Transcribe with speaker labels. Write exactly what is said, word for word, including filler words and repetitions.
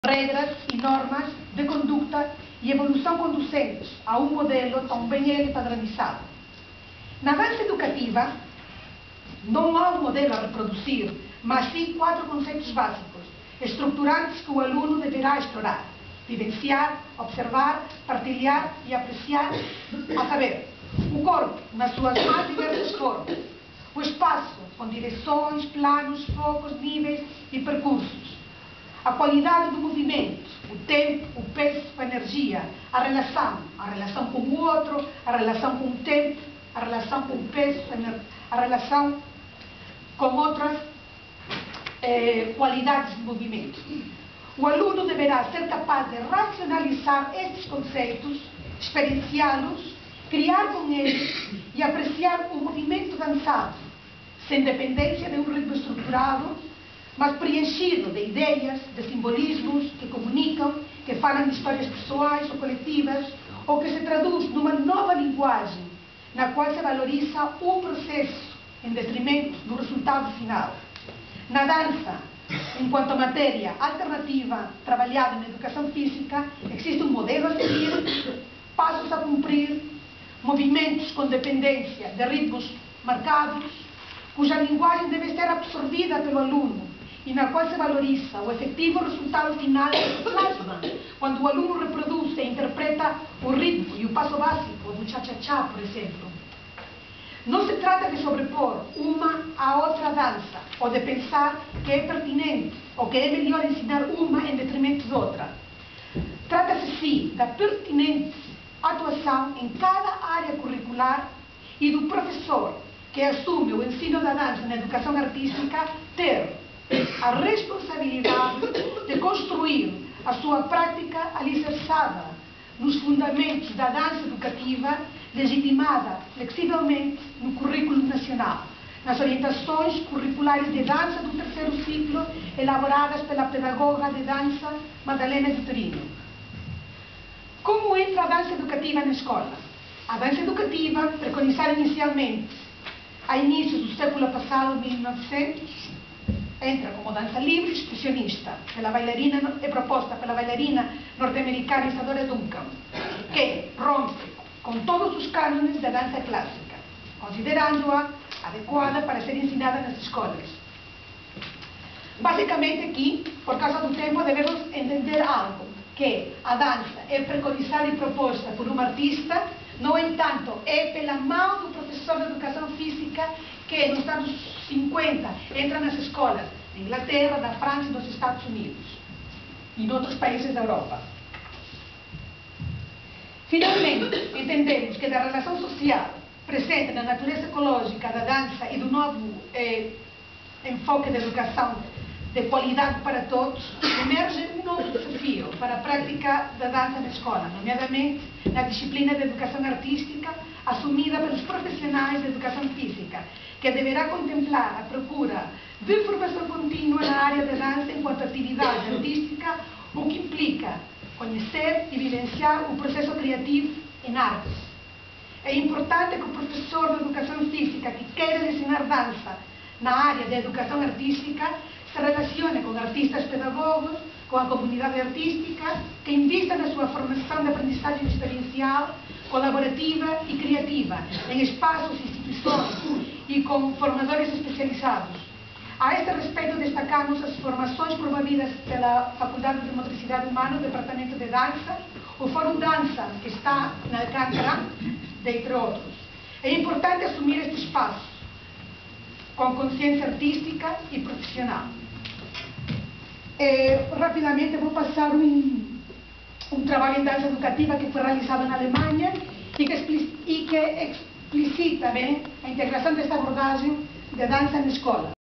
Speaker 1: regras e normas de conduta e evolução conducentes a um modelo também ele padronizado. Na dança educativa, não há um modelo a reproduzir, mas sim quatro conceitos básicos, estruturantes que o aluno deverá explorar, vivenciar, observar, partilhar e apreciar, a saber, o corpo nas suas mais diversas formas, o espaço com direções, planos, focos, níveis e percursos, a qualidade do movimento, o tempo, o peso, a energia, a relação, a relação com o outro, a relação com o tempo, a relação com o peso, a relação com outras eh, qualidades de movimento. O aluno deverá ser capaz de racionalizar estes conceitos, experienciá-los, criar com eles e apreciar o movimento dançado, sem dependência de um ritmo estruturado, mas preenchido de ideias, de simbolismos que comunicam, que falam de histórias pessoais ou coletivas, ou que se traduz numa nova linguagem, na qual se valoriza o processo em detrimento do resultado final. Na dança, enquanto matéria alternativa trabalhada na educação física, existe um modelo a seguir, passos a cumprir, movimentos com dependência de ritmos marcados, cuja linguagem deve ser absorvida pelo aluno e na qual se valoriza o efetivo resultado final do plasma, quando o aluno reproduz e interpreta o ritmo e o passo básico do cha-cha-cha, por exemplo. Não se trata de sobrepor uma à outra dança, ou de pensar que é pertinente, ou que é melhor ensinar uma em detrimento de outra. Trata-se, sim, da pertinente atuação em cada área curricular e do professor, que assume o ensino da dança na educação artística, ter a responsabilidade de construir a sua prática alicerçada nos fundamentos da dança educativa, legitimada flexivelmente no currículo nacional, nas orientações curriculares de dança do terceiro ciclo, elaboradas pela pedagoga de dança Madalena Vitorino. Como entra a dança educativa na escola? A dança educativa, preconizada inicialmente a inícios do século passado, mil e novecentos, entra como dança livre expressionista, pela bailarina, é proposta pela bailarina norte-americana Isadora Duncan, que rompe com todos os cânones da dança clássica, considerando-a adequada para ser ensinada nas escolas. Basicamente aqui, por causa do tempo, devemos entender algo, que a dança é preconizada e proposta por um artista, no entanto, é pela mão do professor de educação física que nos anos cinquenta entra nas escolas na Inglaterra, na França e nos Estados Unidos e em outros países da Europa. Finalmente, entendemos que da relação social presente na natureza ecológica da dança e do novo eh, enfoque de educação de qualidade para todos, emerge um novo desafio para a prática da dança na escola, nomeadamente na disciplina de educação artística assumida pelos profissionais de educação física, que deverá contemplar a procura de formação contínua na área da dança enquanto atividade artística, o que implica conhecer e vivenciar o processo criativo em artes. É importante que o professor de educação física que queira ensinar dança na área de educação artística se relacione com artistas pedagogos, com a comunidade artística, que invista na sua formação de aprendizagem experiencial, colaborativa e criativa, em espaços, instituições e com formadores especializados. A este respeito, destacamos as formações promovidas pela Faculdade de Motricidade Humana, o Departamento de Dança, o Fórum Dança, que está na Alcântara, dentre outros. É importante assumir este espaço com consciência artística e profissional. Eh, rapidamente vou passar um, um trabalho em dança educativa que foi realizado na Alemanha e que, e que explicita bem a integração desta abordagem de dança na escola.